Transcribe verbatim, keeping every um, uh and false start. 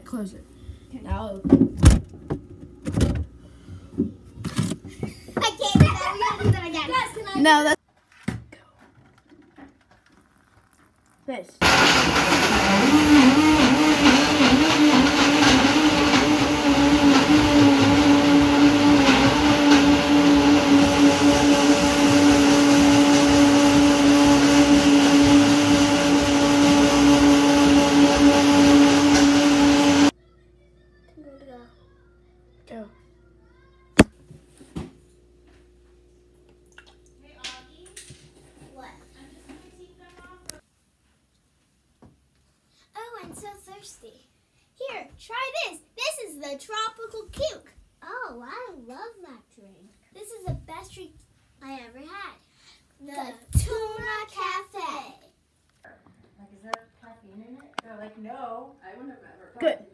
close it. Okay. Now open it. I can't do that. We gotta do that again. Guys, can I No, that's go. This. Go. Hey, Augie. What? I'm just gonna take them off. Oh, I'm so thirsty. Here, try this. This is the tropical cuke. Oh, I love that drink. This is the best drink I ever had. The, the Tuna Cafe. Like, is there caffeine in it? They're like, no. I wouldn't have ever. Good.